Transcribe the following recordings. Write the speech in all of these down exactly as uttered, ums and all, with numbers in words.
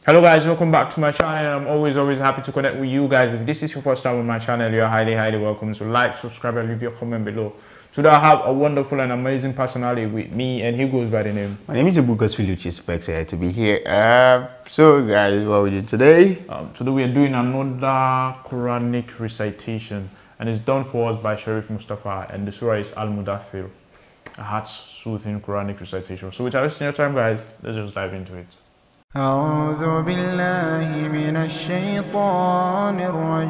Hello guys, welcome back to my channel. I'm always always happy to connect with you guys. If this is your first time on my channel, you're highly highly welcome. So like, subscribe, and leave your comment below. Today I have a wonderful and amazing personality with me, and he goes by the name. My name is Abukas Filucci. Super excited to be here. Uh, so guys, what are we doing today? Um, today we are doing another Quranic recitation, and it's done for us by Sherif Mostafa, and the surah is Al-Muddathir, a heart-soothing Quranic recitation. So without wasting your time, guys, let's just dive into it. أعوذ بالله من الشيطان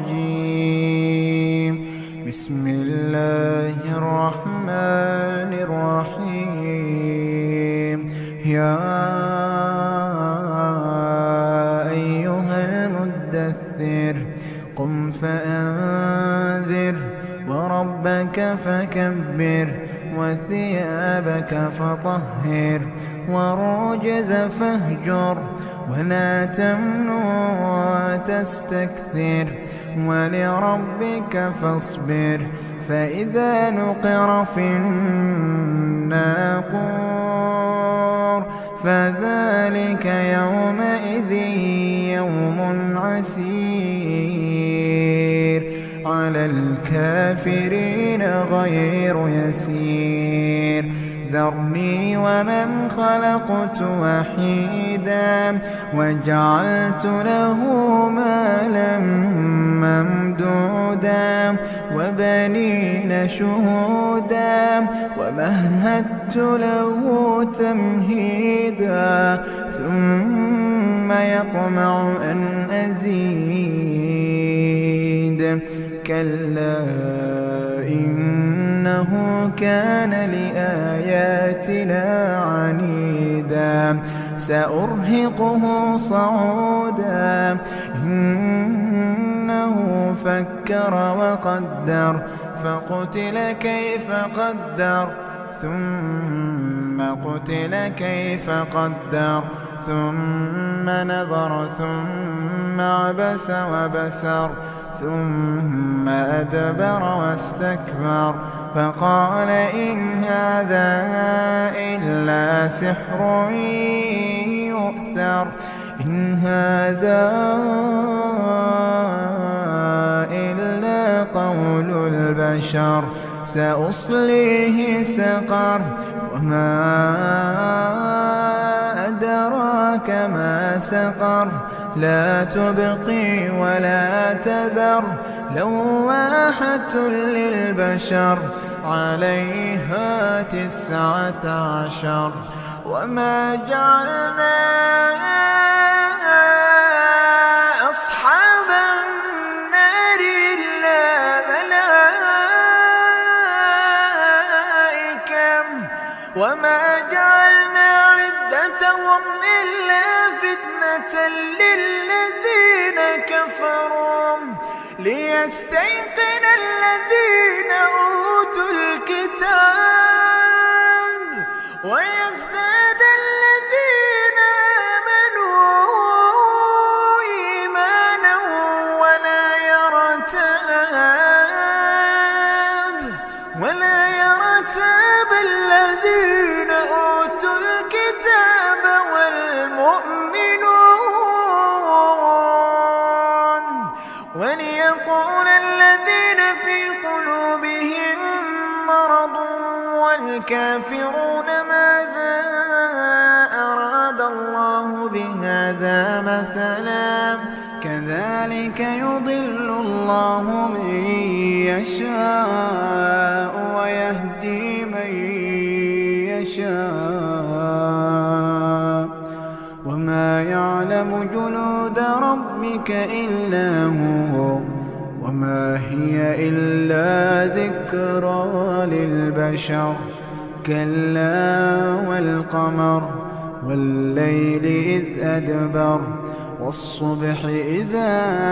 الرجيم بسم الله الرحمن الرحيم يا أيها المدثر قم فأنذر وربك فكبر وثيابك فطهر والرجز فاهجر ولا تمنن تستكثر ولربك فاصبر فإذا نقر في الناقور فذلك يومئذ يوم عسير على الكافرين غير يسير ذرني ومن خلقت وحيدا وجعلت له مالا ممدودا وبنين شهودا ومهدت له تمهيدا ثم يطمع أن أزيد كلا إنه كان لآياتنا عنيدا سأرهقه صعودا إنه فكر وقدر فقتل كيف قدر ثم قتل كيف قدر ثم نظر ثم عبس وبسر ثم أدبر واستكبر فقال إن هذا إلا سحر يؤثر إن هذا إلا قول البشر سأصليه سقر وما أدراك ما سقر لا تبقي ولا تذر لواحة للبشر عليها تسعة عشر وما جعلنا أصحاب النار إلا ملائكة وما جعلنا عدتهم إلا فتنة للذين كفروا ليستيقن الذين أوتوا الكتاب ويزداد الذين آمنوا إيمانا ولا يرتاب ولا يرتاب الذين أوتوا الكتاب والمؤمنون وليقول الذين في قلوبهم مرض والكافرون ماذا أراد الله بهذا مثلا كذلك يضل الله من يشاء ويهدي من يشاء وما يعلم جنود ربك إلا هو وما هي إلا ذكرى للبشر كلا والقمر والليل إذ أدبر والصبح إذا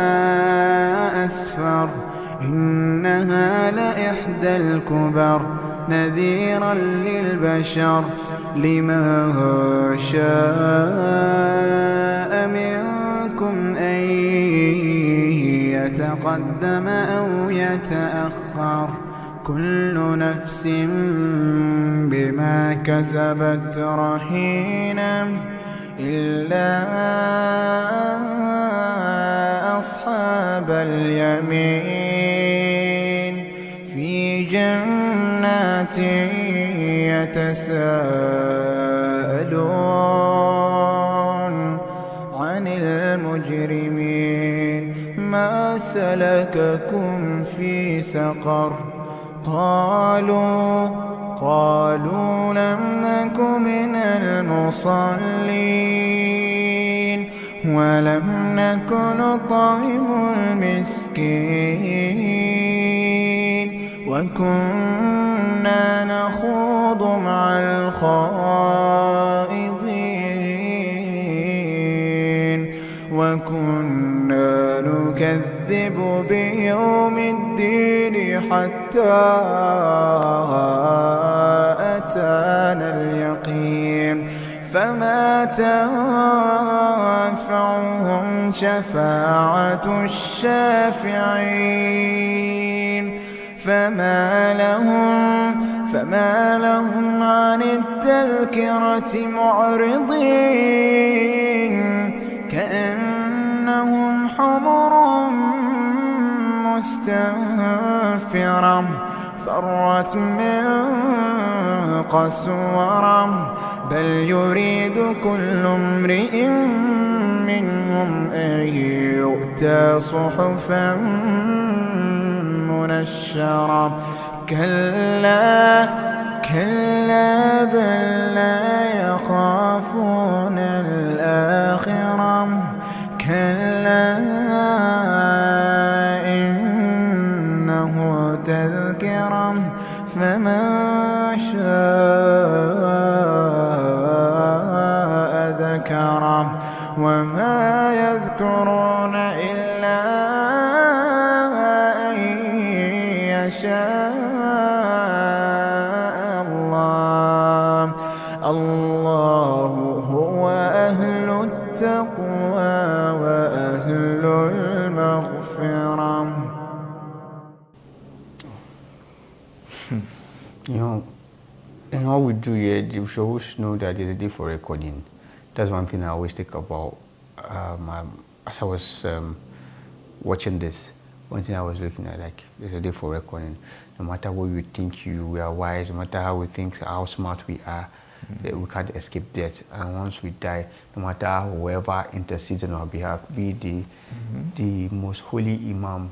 أسفر إنها لإحدى الكبر نذيرا للبشر لمن شاء منكم أن يتقدم أو يتأخر كل نفس بما كسبت رهينة إلا اليمين في جنات يتساءلون عن المجرمين ما سلككم في سقر قالوا قالوا لم نك من المصلين ولم نك نطعم المسكين وكنا نخوض مع الخائضين وكنا نكذب بيوم الدين حتى أتانا اليقين فما تنفعهم شفاعة الشافعين فما لهم فما لهم عن التذكرة معرضين كأنهم حمر مستنفرة فرت من قسورة بل يريد كل امرئ منهم أن يؤتى صحفا منشرة كلا كلا بل لا يخافون الآخرة كلا إنه تذكرة فمن شاء ذكره وما يذكرون إلا أن يشاء الله الله هو أهل التقوى وأهل المغفرة. You know, and what we do here, we should always know that there's a day for recording. That's one thing I always think about. Um, um, as I was um, watching this, one thing I was looking at, like, there's a day for recording. No matter what you think you we are wise, no matter how we think, how smart we are, mm-hmm. we can't escape death. And once we die, no matter whoever intercedes on our behalf, be the mm-hmm. the most holy imam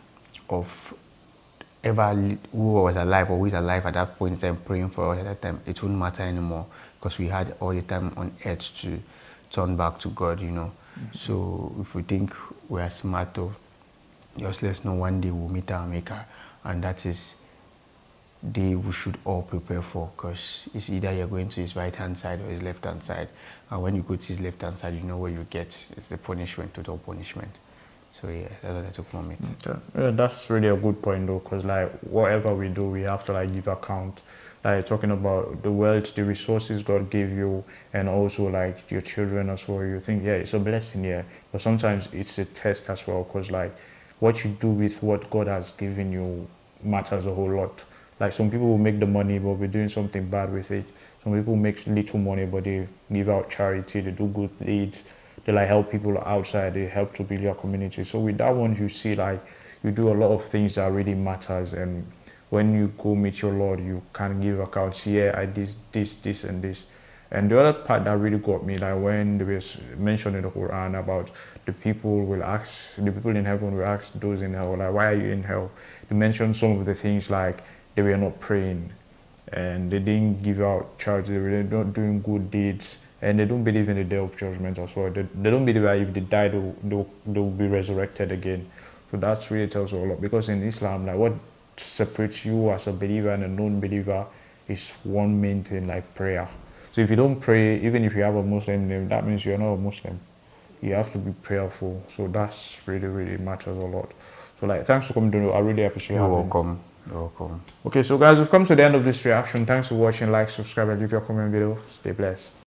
of ever who was alive or who is alive at that point in time praying for us at that time, it wouldn't matter anymore because we had all the time on earth to turn back to God, you know. Mm-hmm. So if we think we are smart, just let's know one day we'll meet our maker, and that is the day we should all prepare for, because it's either you're going to his right hand side or his left hand side, and when you go to his left hand side, you know what you get. It's the punishment, total punishment. So yeah, that's what I took from it. Okay. Yeah, that's really a good point though, because like whatever we do, we have to like give account. Like talking about the wealth, the resources God gave you, and also like your children as well. You think, yeah, it's a blessing, yeah, but sometimes it's a test as well, because like what you do with what God has given you matters a whole lot. Like some people will make the money, but we're doing something bad with it. Some people make little money, but they give out charity, they do good deeds. They like help people outside, they help to build your community. So with that one, you see like you do a lot of things that really matters, and when you go meet your Lord, you can give accounts. Yeah, I did this, this, and this. And the other part that really got me, like when there was mentioned in the Quran about the people will ask, the people in heaven will ask those in hell, like, why are you in hell? They mentioned some of the things like they were not praying, and they didn't give out charity, they were not doing good deeds. And they don't believe in the day of judgment as well. They, they don't believe that if they die, they will, they, will, they will be resurrected again. So that really tells you a lot. Because in Islam, like what separates you as a believer and a non-believer is one main thing, like prayer. So if you don't pray, even if you have a Muslim name, that means you're not a Muslim. You have to be prayerful. So that's really, really matters a lot. So like, thanks for coming to know. I really appreciate it. You're welcome. You're welcome. Okay, so guys, we've come to the end of this reaction. Thanks for watching. Like, subscribe, and leave your comment below. Stay blessed.